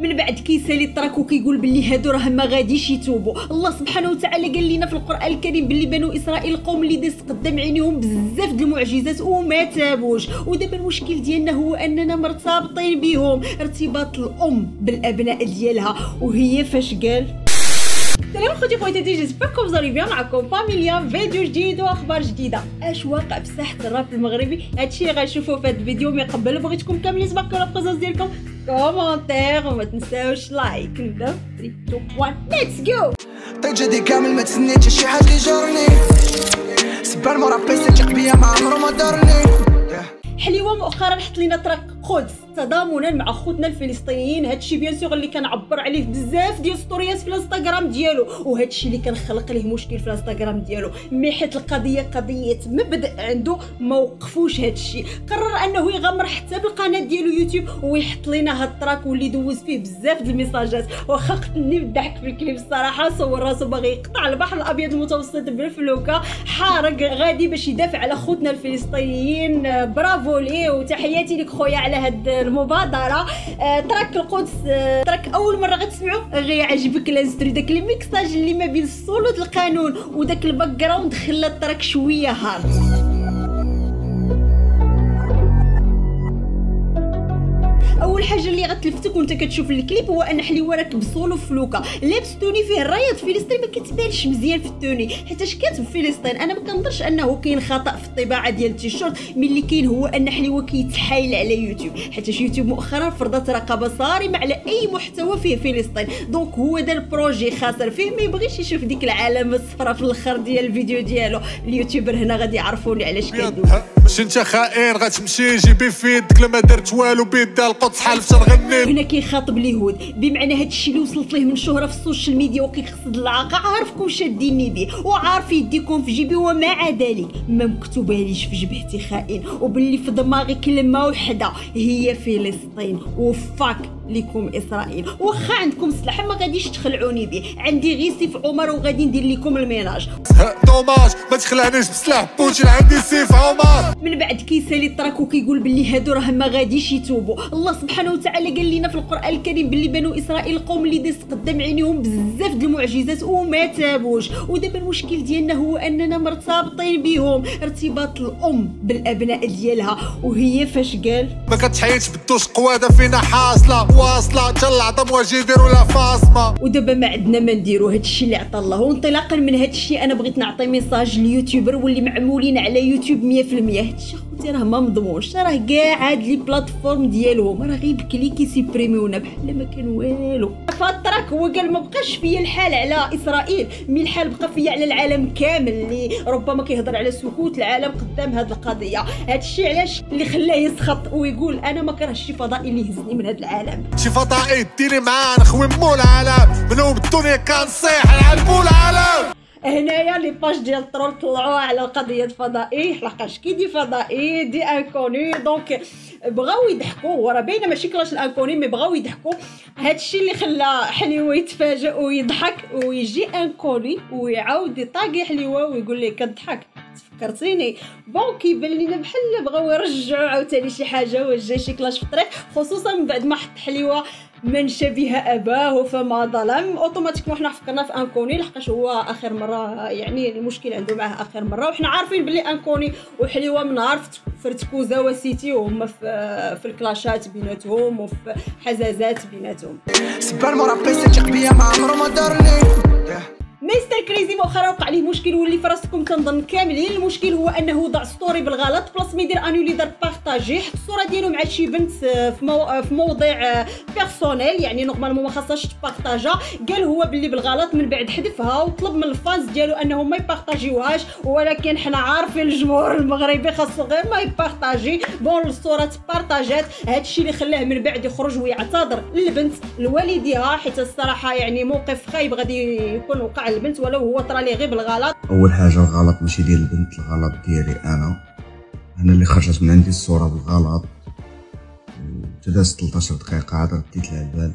من بعد كيسالي التراك وكيقول باللي هادو راه ما غاديش يتوبوا. الله سبحانه وتعالى قال لنا في القران الكريم باللي بنو اسرائيل القوم اللي دازت قدام عينيهم بزاف د المعجزات وما تابوش، ودابا المشكل ديالنا هو اننا مرتبطين بهم ارتباط الام بالابناء ديالها. وهي فاش قال السلام خوتي خواتاتي، جيسبركم زاري بيان، معكم فاميليا فيديو جديد واخبار جديده. اش واقع في ساحه الراب المغربي؟ هادشي اللي غنشوفوا في هذا الفيديو. من قبل بغيتكم كاملين تباركوا لا بريزونس ديالكم، كومونتير وما تنساوش لايك. نبداو 3 2 1 ليتس جو. طيجدي كامل ما تسنيتش شي حد اللي جارني، سبان مرابي صديق بيا ما عمرو ما دارني. حليوه مؤخرا حط لينا تراك قدس تضامنا مع خوتنا الفلسطينيين. هادشي بيان سور اللي كنعبر عليه بزاف ديال ستوريات في الانستغرام ديالو، وهادشي اللي كنخلق ليه مشكل في الانستغرام ديالو. مي حيت القضيه قضيه مبدا عنده ما وقفوش هادشي، قرر انه يغامر حتى بالقناه ديالو يوتيوب ويحط لينا هاد التراك واللي دوز فيه بزاف د الميساجات. واخا قتلني بالضحك في الكليب الصراحه. صور راسو باغي يقطع البحر الابيض المتوسط بالفلوكه، حارق غادي باش يدافع على خوتنا الفلسطينيين. برافو ليه وتحياتي لك خويا على هاد المبادره. تراك القدس تراك اول مره غتسمعوا غيعجبك لانستري داك الميكساج اللي ما بين السولو د القانون وداك الباك جراوند خلى التراك شويه هارد. اول حاجه اللي غتلفتك وانت كتشوف الكليب هو ان حليوه راكب سولو في فلوكه، لابس توني فيه الرايه فلسطين ما كتبانش مزيان في التوني حيتاش كاتب فلسطين. انا ما كنظنش انه كاين خطا في الطباعه ديال التيشيرت، من اللي كاين هو ان حليوه كيتحايل على يوتيوب حيتاش يوتيوب مؤخرا فرضت رقابه صارمه على اي محتوى فيه فلسطين. دونك هو دا البروجي خاسر فيه، ما يبغيش يشوف ديك العلامه الصفراء في الاخر ديال الفيديو ديالو. اليوتيوبر هنا غادي يعرفوني علاش كندوز. ماشي انت خائن غتمشي جيبي في يدك لما درت والو بيدها القدس حالف تنغني. هنا كيخاطب اليهود بمعنى هادشي اللي وصلت ليه من شهره في السوشيال ميديا وكيقصد العاقه. عارفكم شاديني به وعارف يديكم في جيبي ومع ذلك ما مكتوباليش في جبهتي خائن، وباللي في دماغي كلمه وحده هي فلسطين وفاك لكم اسرائيل. واخا عندكم سلاح ما غاديش تخلعوني به، عندي غير سيف عمر وغادي ندير لكم الميناج. دوماج ما تخلعنيش بسلاح بوتين، عندي سيف عمر. من بعد كيسالي التراك وكيقول باللي هادو راه ما غاديش يتوبوا. الله سبحانه وتعالى قال لنا في القران الكريم باللي بنو اسرائيل القوم اللي دازت قدام عينيهم بزاف د المعجزات وما تابوش، ودابا المشكل ديالنا هو اننا مرتبطين بهم ارتباط الام بالابناء ديالها. وهي فاش قال ما كتحيدش بالدوش قواده فينا حاصله واصله حتى العظم واجي يديروا لها فاصمه. ودابا ما عندنا ما نديرو هادشي اللي عطا الله. وانطلاقا من هادشي انا بغيت نعطي ميساج لليوتيوبر واللي معمولين على يوتيوب 100%. هادشي خوتي راه ما مضمونش، راه كاع هاد لي بلاتفورم ديالهم راه غير بكليكي سيبريميونا بحال ما كان والو. فالتراك هو قال ما بقاش فيا الحال على اسرائيل، مي الحال بقى فيا على العالم كامل اللي ربما كيهضر على سكوت العالم قدام هاد القضيه. هادشي علاش اللي خلاه يسخط ويقول انا ما كرهش شي فضائي اللي يهزني من هاد العالم. شي فضائي ديري معاه نخوي مول العالم منو بالدنيا كنصيح نعلمو العالم. هنايا لي باج ديال الترول طلعوها على قضيه فضائي، لحقاش كي دي فضائي دي انكوني. دونك بغاو يضحكوا، وراه باينه ماشي كلاش الانكوني مي بغاو يضحكوا. هادشي اللي خلى حليوه يتفاجئ ويضحك ويجي انكوني ويعاود يطاقي حليوه ويقول لي كضحك فكرتيني. بون كيبان لينا بحال بغاو يرجعوا عاوتاني شي حاجه واش جاي شي كلاش في الطريق، خصوصا من بعد ما حط حليوه من شبه اباه فما ظلم. اوتوماتيكمون حنا فكرنا في انكوني لحقاش هو اخر مره يعني المشكل عنده معاه اخر مره، وحنا عارفين بلي انكوني وحليوه من نهار فرتكوزا وسيتي وهما في الكلاشات بيناتهم وفي حزازات بيناتهم. سبان مرابي صديق بيا ما عمرو ما دارني. مستر كريزي مؤخرا وقع ليه مشكل واللي في راسكم كنظن كاملين. المشكل هو انه وضع ستوري بالغلط، بلاص ما يدير انولي دار بارطاجي، حط الصوره ديالو مع شي بنت في موضع بيرسونيل يعني نورمالمون ما خاصهاش تبارطاجا. قال هو باللي بالغلط، من بعد حذفها وطلب من الفانز ديالو انهم ما يبارطاجيوهاش، ولكن حنا عارفين الجمهور المغربي خاصو غير ما يبارطاجي. بون الصوره تبارطاجات، هادشي اللي خلاه من بعد يخرج ويعتذر للبنت لوالديها، حيت الصراحه يعني موقف خايب غادي يكون وقع البنت ولو هو طرا ليه غير بالغلط. اول حاجه الغلط ماشي ديال البنت، الغلط ديالي انا اللي خرجت من عندي الصوره بالغلط وتدازت 13 دقيقه عاد رديت لها البال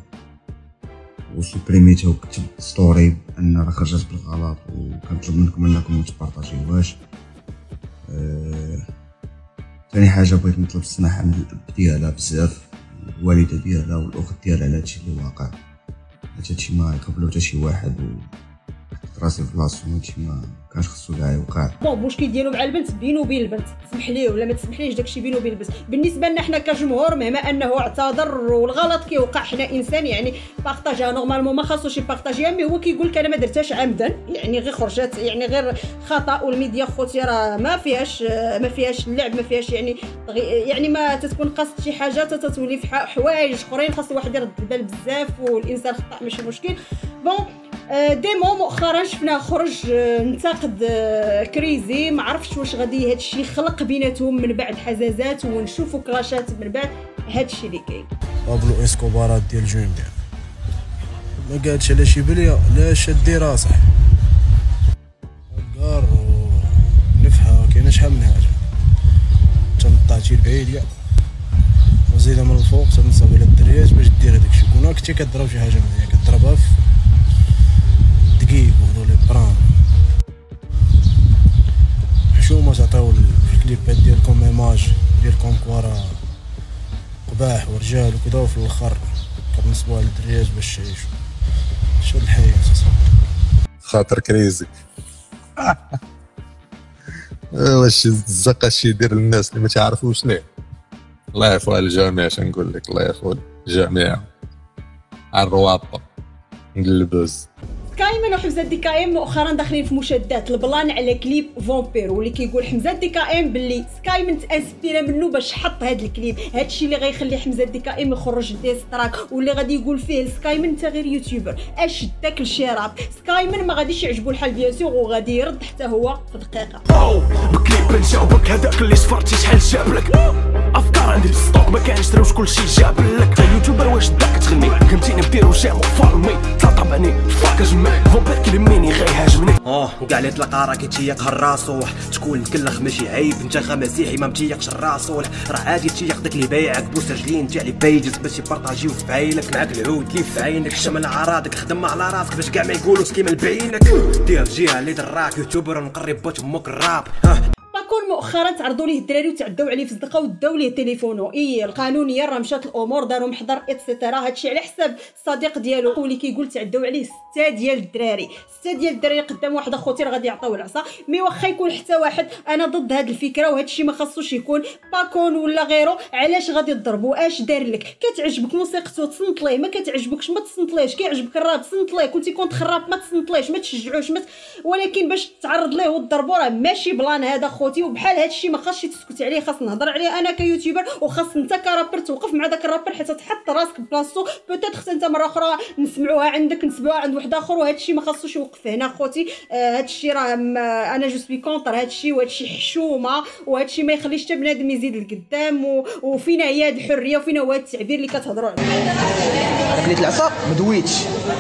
وسوبريميتها وكتبت ستوري ان راه خرجت بالغلط وكنطلب منكم انكم ما تبارطاجيوهاش. ثاني حاجه بغيت نطلب السماحه من الاب ديالها بزاف، الوالده ديالها والاخت ديالها على هادشي اللي واقع. هادشي ما يقبلو حتى شي واحد، وحطيت راسي في بلاصتو. هادشي ما كانش خصو كاع يوقع. بون المشكل ديالو مع البنت بينو وبين البنت، تسمح ليه ولا ما تسمحليش داكشي بينو وبين البنت. بالنسبه لنا حنا كجمهور مهما انه اعتذر والغلط كيوقع، حنا انسان يعني بارطاجيها نورمالمون ما خاصوش يبارطاجيها، مي هو كيقول لك انا ما درتهاش عمدا، يعني غير خرجت يعني غير خطا. والميديا خوتي راه ما فيهاش اللعب، ما فيهاش يعني ما تتكون قصد شي حاجه تتولي في حوايج اخرين. خاص الواحد يرد البال بزاف، والانسان خطا ماشي مشكل. بون ديمو مؤخرا شفناه خرج انتقد كريزي، ما عرفتش واش غادي هادشي يخلق بيناتهم من بعد حزازات ونشوفوا كلاشات من بعد هادشي اللي كاين. بابلو اسكوبارات ديال جون ديال ما قالش على شي بليه، لا شدي راسح كار ونفحه كاينه شحال من حاجه. تنطاتي البعيد يا وزيدها من الفوق تنصب على الدريات باش دير داكشي. كون كنتي كضرب شي حاجه مزيان كضربها في دقيق وهذو لي بران حشومه تعطيو في الكليبات ديالكم ايماج ديالكم كوارا قباح ورجال وكذا، وفي الاخر كنصبوا على الدريات باش يعيشوا. شو الحياه خاطر كريزي. واش الزقه شي يدير للناس اللي ما تعرفوش ليه. الله يعفو على الجميع، شنقول لك، الله يعفو الجميع على الروابط نقلبوز. كايمن وحمزه دي كايم مؤخرا داخلين في مشادات البلان على كليب فامبير، واللي كيقول حمزه دي كايم باللي سكايمن تانسبيرا منه باش حط هذا الكليب. هادشي اللي غيخلي حمزه دي كايم يخرج ديس تراك، واللي غادي يقول فيه سكايمن انت غير يوتيوبر اش داك لشي راب. سكايمن ما غاديش يعجبو الحال بيان سور، وغادي يرد حتى هو في دقيقه. بكليب نجاوبك هذاك اللي صفرتي شحال جابلك افكار عندي بالستوك ما كانش دروش كلشي جابلك. اليوتيوبر واش داك تغني فهمتيني نديرو جامو فالمي طبعني فاك جمع فامبير كلميني غير هاجمني. وكاع اللي تلقى راه كيتيق الراسو تكون مكلخ ماشي عيب. انت مسيحي ما متيقش الراسو، راه عادي تيق داك اللي بايعك بوس رجلين تاع اللي بايجز باش يبارطاجيو في عينك. معاك العود اللي في عينك شمل عراضك خدم على راسك باش كاع ما يقولوا كيما لبعينك. دير جهه اللي دراك يوتيوبر ونقرب بوت امك الراب. باكون مؤخرا تعرضوا ليه الدراري وتعداو عليه في الصدقه وداو ليه تليفونو. القانونيه راه مشات الامور داروا محضر اتسيتيرا. هادشي على حساب الصديق ديالو واللي كيقول تعداو عليه 6 ديال الدراري قدام واحد اخوتي راه غادي يعطيو العصا. مي واخا يكون حتى واحد انا ضد هاد الفكره، وهادشي ما خاصوش يكون. باكون ولا غيره علاش غادي تضربوا؟ اش دار لك؟ كتعجبك موسيقته تصنت ليه، ما كتعجبكش ما تصنتليش. كيعجبك الراب تصنت ليه، كنتي كنت خراب ما تصنتليش، ما تشجعوش ولكن باش تعرض ليه وتضربوا راه ماشي بلان هذا خوتي. وبحال هادشي ما خاصش تسكت عليه، خاص نهضر عليه انا كيوتيوبر، وخاص انت كرابر توقف مع داك الرابر حتى تحط راسك بلاصتو. بوتيت خص انت مره اخرى نسمعوها عندك نسمعوها عند واحد اخر، وهادشي ما خاصوش يوقف هنا خوتي. هادشي راه انا جو سوي كونطر هادشي، وهادشي حشومه، وهادشي ما يخليش حتى بنادم يزيد لقدام. وفينا هي هاد الحريه وفينا هو هاد التعبير اللي كتهضروا عليه. انا كليت العصا ما دويتش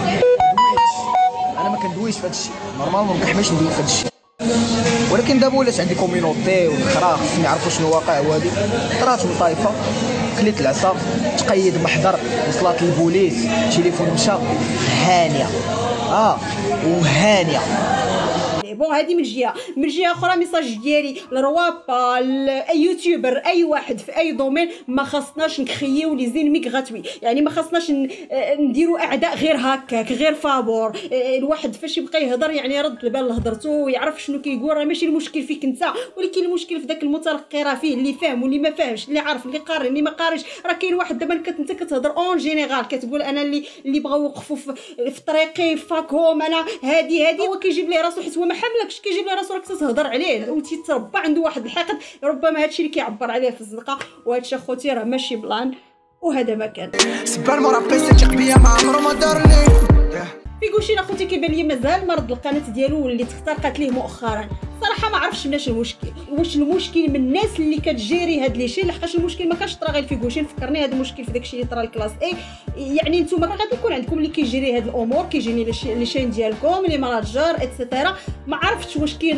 انا ما كندويش في هادشي نورمالمون ما كنحملش ندوي في هادشي، ولكن دابا ولات عندي كومينوتي والاخرى خصني يعرفوا شنو واقع. وهادي طرات من طايفه كليت العصا تقيد محضر وصلات للبوليس تليفون مشى هانيه وهانيه. بون هذه من جهه اخرى ميساج ديالي للروابا اي يوتيوبر اي واحد في اي دومين، ما خاصناش نخيو لي زينمي غراتوي. يعني ما خاصناش نديروا اعداء غير هكاك غير فابور. الواحد فاش يبقى يهضر يعني يرد البال لهضرته ويعرف شنو كيقول. راه ماشي المشكل فيك انت، ولكن المشكل في داك المتلقي. راه فيه اللي فاهم واللي ما فاهمش، اللي عارف اللي قاري اللي ما قاريش. راه كاين واحد دابا انت كتهضر اون جينيرال، كتقول انا اللي بغاو يوقفوا في طريقي فاكهم انا هادي هو كيجيب ليه راسو حيت هو ما حملكش، كيجيب ليه راسو راك تهضر عليه وتيتربى عنده واحد الحقد. ربما هادشي اللي كيعبر عليه في الزنقه، وهادشي اخوتي راه ماشي بلان وهذا ما كان. سبان مورا بيسي تيق بيا ما عمرو ما دارني. فيكوشين اخوتي كيبان لي مازال مرض القناه ديالو واللي تخترقت ليه مؤخرا. صراحه ما عرفتش مناش المشكل، واش المشكل من الناس اللي كتجيري هاد لي شي، لحقاش المشكل ما كانش طرا غير فيكوشين. فكرني هذا المشكل في داكشي اللي طرا الكلاس اي. يعني نتوما غادي يكون عندكم اللي كيجيري هاد الامور، كيجيني لي شين ديالكم لي ماناجر اتسيتيرا. ما عرفتش واش كاين نقص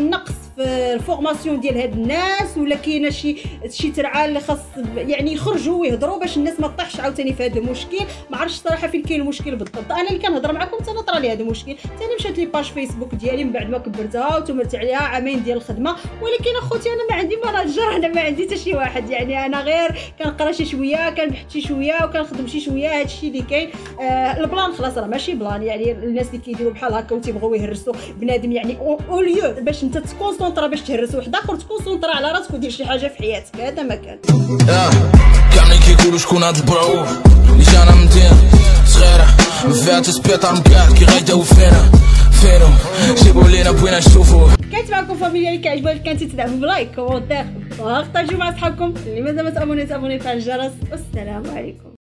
في الفورماسيون ديال هاد الناس، ولا كاينه شي ترعه اللي خاص يعني يخرجوا ويهضروا باش الناس ما تطيحش عاوتاني في هذا المشكل. ما عرفتش صراحه فين كاين المشكل بالضبط. انا اللي كنهضر معكم حتى انا طرا لي هذا المشكل، ثاني مشات لي باج فيسبوك ديالي من بعد ما كبرتها وتمرت عليها عامين ديال الخدمه، ولكن اخوتي انا ما عندي ماناجر، انا ما عندي حتى شي واحد، يعني انا غير كنقرا شي شويه، كنبحث شي شويه وكنخدم شي شويه. هادشي اللي كاين. البلان خلاص راه ماشي بلان، يعني الناس اللي كيديروا بحال هكا وتيبغيو يهرسوا بنادم، يعني اوليو باش انت تكونسونطرا باش تهرس واحد اخر، تكونسونطرا على راسك ودير شي حاجه في حياتك. هذا ما كان. كاملين كيقولوا شكون هاد البرو اللي جانا من دين صغيره ما فيها تسبيطار مكاع كي غيداو فينهم جيبوا لينا بغينا نشوفوه. كانت معكم فاميليا اللي كيعجبها كانت تدعموا بلايك كومونتير وبارطاجيو مع صحابكم اللي مازال ما تابوني تفعل الجرس. والسلام عليكم.